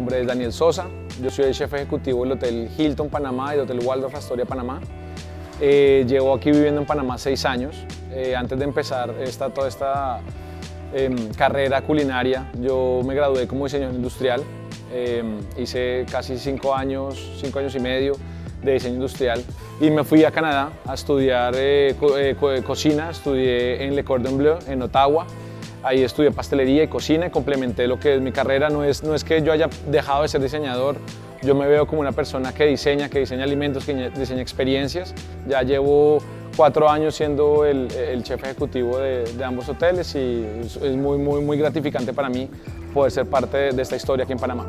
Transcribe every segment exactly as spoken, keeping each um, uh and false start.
nombre es Daniel Sosa, yo soy el jefe ejecutivo del Hotel Hilton Panamá y del Hotel Waldorf Astoria Panamá. Eh, llevo aquí viviendo en Panamá seis años. Eh, antes de empezar esta, toda esta eh, carrera culinaria, yo me gradué como diseñador industrial. Eh, hice casi cinco años, cinco años y medio de diseño industrial y me fui a Canadá a estudiar eh, co eh, co cocina. Estudié en Le Cordon Bleu, en Ottawa. Ahí estudié pastelería y cocina y complementé lo que es mi carrera. No es, no es que yo haya dejado de ser diseñador, yo me veo como una persona que diseña, que diseña alimentos, que diseña experiencias. Ya llevo cuatro años siendo el, el jefe ejecutivo de, de ambos hoteles y es, es muy, muy, muy gratificante para mí poder ser parte de, de esta historia aquí en Panamá.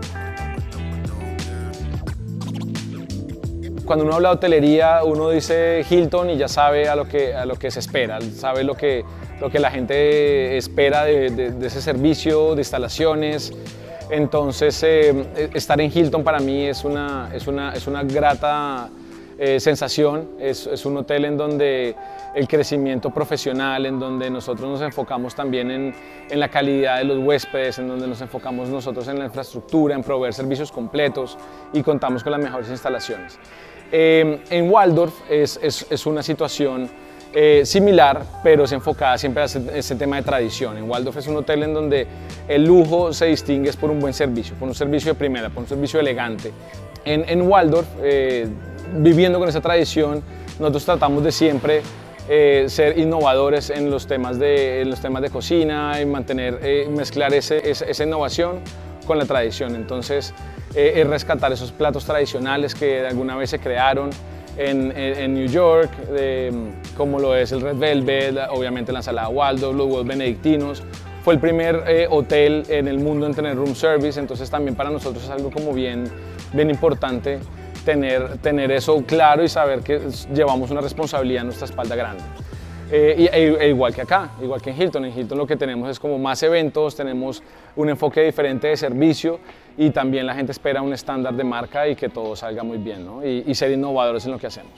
Cuando uno habla de hotelería, uno dice Hilton y ya sabe a lo que, a lo que se espera, sabe lo que, lo que la gente espera de, de, de ese servicio, de instalaciones. Entonces, eh, estar en Hilton para mí es una, es una, es una grata eh, sensación. Es, es un hotel en donde el crecimiento profesional, en donde nosotros nos enfocamos también en, en la calidad de los huéspedes, en donde nos enfocamos nosotros en la infraestructura, en proveer servicios completos y contamos con las mejores instalaciones. Eh, en Waldorf es, es, es una situación eh, similar, pero es enfocada siempre a ese, ese tema de tradición. En Waldorf es un hotel en donde el lujo se distingue por un buen servicio, por un servicio de primera, por un servicio elegante. En, en Waldorf, eh, viviendo con esa tradición, nosotros tratamos de siempre eh, ser innovadores en los temas de, en los temas de cocina y mantener, eh, mezclar ese, esa, esa innovación con la tradición. Entonces, eh, es rescatar esos platos tradicionales que alguna vez se crearon en, en, en New York, eh, como lo es el Red Velvet, obviamente la ensalada Waldorf, los huevos benedictinos. Fue el primer eh, hotel en el mundo en tener room service, entonces también para nosotros es algo como bien, bien importante tener, tener eso claro y saber que llevamos una responsabilidad en nuestra espalda grande. Eh, y, e, e igual que acá, igual que en Hilton. En Hilton lo que tenemos es como más eventos, tenemos un enfoque diferente de servicio y también la gente espera un estándar de marca y que todo salga muy bien, ¿no? y, y ser innovadores en lo que hacemos.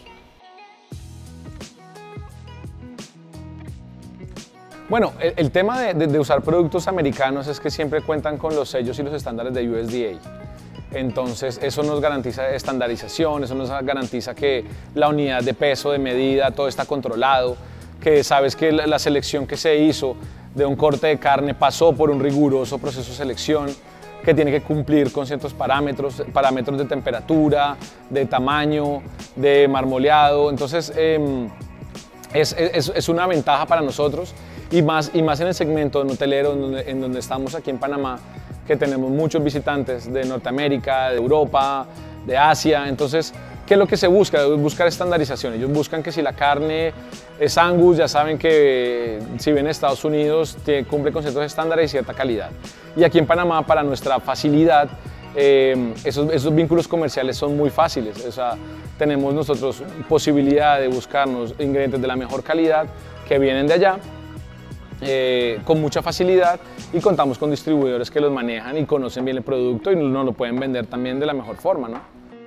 Bueno, el, el tema de, de, de usar productos americanos es que siempre cuentan con los sellos y los estándares de U S D A. Entonces eso nos garantiza estandarización, eso nos garantiza que la unidad de peso, de medida, todo está controlado, que sabes que la, la selección que se hizo de un corte de carne pasó por un riguroso proceso de selección, que tiene que cumplir con ciertos parámetros, parámetros de temperatura, de tamaño, de marmoleado. Entonces eh, es, es, es una ventaja para nosotros y más, y más en el segmento hotelero en donde, en donde estamos aquí en Panamá, que tenemos muchos visitantes de Norteamérica, de Europa, de Asia. Entonces, ¿qué es lo que se busca? Buscar estandarización. Ellos buscan que si la carne es Angus, ya saben que si viene de Estados Unidos tiene, cumple con ciertos estándares y cierta calidad. Y aquí en Panamá, para nuestra facilidad, eh, esos, esos vínculos comerciales son muy fáciles. O sea, tenemos nosotros posibilidad de buscarnos ingredientes de la mejor calidad que vienen de allá, Eh, con mucha facilidad, y contamos con distribuidores que los manejan y conocen bien el producto y nos lo pueden vender también de la mejor forma, ¿no?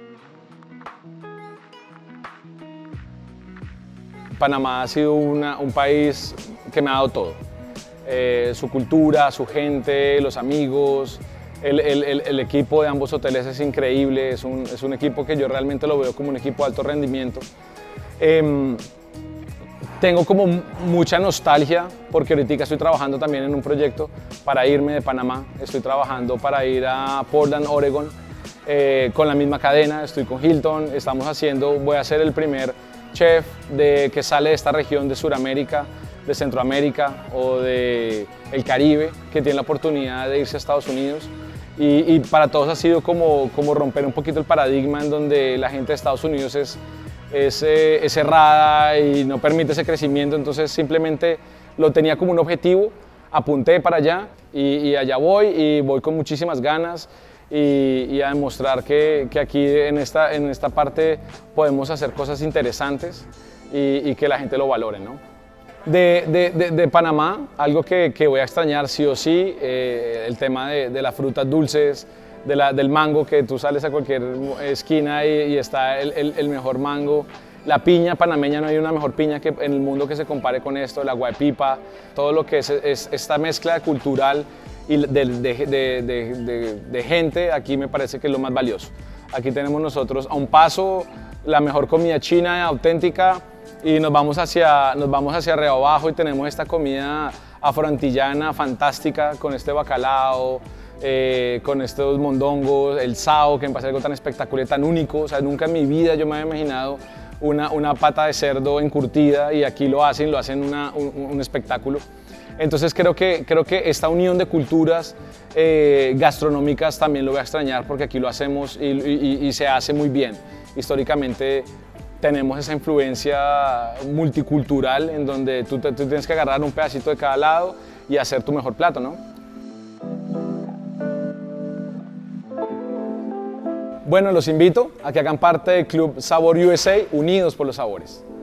Panamá ha sido una, un país que me ha dado todo. Eh, su cultura, su gente, los amigos, el, el, el, el equipo de ambos hoteles es increíble, es un, es un equipo que yo realmente lo veo como un equipo de alto rendimiento. Eh, Tengo como mucha nostalgia porque ahorita estoy trabajando también en un proyecto para irme de Panamá. Estoy trabajando para ir a Portland, Oregon, eh, con la misma cadena. Estoy con Hilton, estamos haciendo, voy a ser el primer chef de, que sale de esta región de Sudamérica, de Centroamérica o del Caribe, que tiene la oportunidad de irse a Estados Unidos. Y, y para todos ha sido como, como romper un poquito el paradigma en donde la gente de Estados Unidos es Es, eh, es cerrada y no permite ese crecimiento. Entonces simplemente lo tenía como un objetivo, apunté para allá y, y allá voy, y voy con muchísimas ganas y, y a demostrar que, que aquí en esta, en esta parte podemos hacer cosas interesantes y, y que la gente lo valore, ¿no? De, de, de, de Panamá, algo que, que voy a extrañar sí o sí, eh, el tema de, de las frutas dulces, De la, del mango, que tú sales a cualquier esquina y, y está el, el, el mejor mango. La piña panameña, no hay una mejor piña que en el mundo que se compare con esto, la guaypipa, todo lo que es, es esta mezcla cultural y de, de, de, de, de, de gente, aquí me parece que es lo más valioso. Aquí tenemos nosotros a un paso la mejor comida china auténtica y nos vamos hacia, nos vamos hacia arriba abajo y tenemos esta comida afroantillana fantástica con este bacalao, eh, con estos mondongos, el sao, que me parece algo tan espectacular, tan único. O sea, nunca en mi vida yo me había imaginado una, una pata de cerdo encurtida y aquí lo hacen, lo hacen una, un, un espectáculo. Entonces creo que, creo que esta unión de culturas eh, gastronómicas también lo voy a extrañar porque aquí lo hacemos y, y, y se hace muy bien. Históricamente tenemos esa influencia multicultural en donde tú, te, tú tienes que agarrar un pedacito de cada lado y hacer tu mejor plato, ¿no? Bueno, los invito a que hagan parte del Club Sabor U S A, Unidos por los Sabores.